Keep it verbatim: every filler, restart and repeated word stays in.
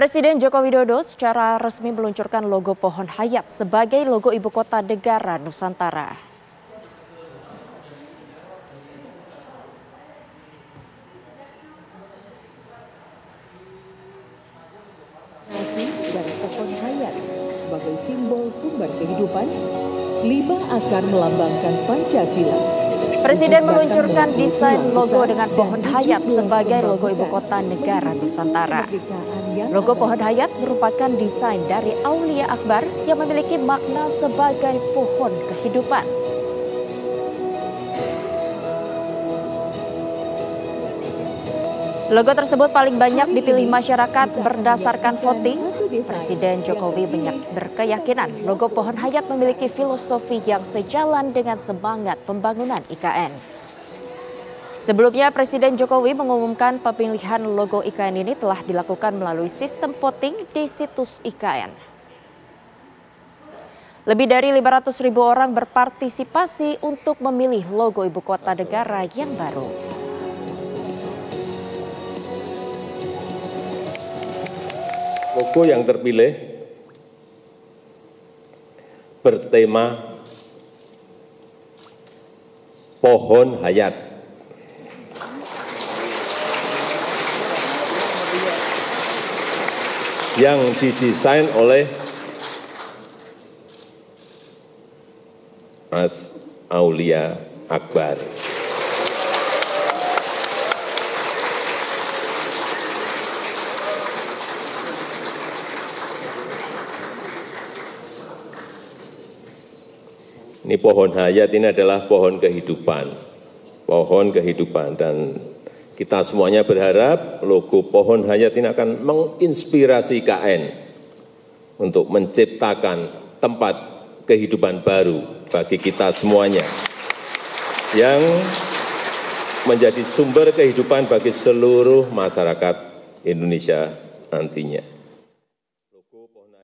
Presiden Joko Widodo secara resmi meluncurkan logo pohon hayat sebagai logo ibu kota negara Nusantara. Dan pohon hayat sebagai simbol sumber kehidupan, lima akar melambangkan Pancasila. Presiden meluncurkan desain logo dengan pohon hayat sebagai logo ibu kota negara Nusantara. Logo pohon hayat merupakan desain dari Aulia Akbar yang memiliki makna sebagai pohon kehidupan. Logo tersebut paling banyak dipilih masyarakat berdasarkan voting. Presiden Jokowi berkeyakinan logo pohon hayat memiliki filosofi yang sejalan dengan semangat pembangunan I K N. Sebelumnya, Presiden Jokowi mengumumkan pemilihan logo I K N ini telah dilakukan melalui sistem voting di situs I K N. Lebih dari lima ratus ribu orang berpartisipasi untuk memilih logo ibu kota negara yang baru. Logo yang terpilih bertema pohon hayat. Yang didesain oleh Mas Aulia Akbar. Ini pohon hayat ini adalah pohon kehidupan, pohon kehidupan dan kita semuanya berharap logo pohon hayat ini akan menginspirasi I K N untuk menciptakan tempat kehidupan baru bagi kita semuanya yang menjadi sumber kehidupan bagi seluruh masyarakat Indonesia nantinya.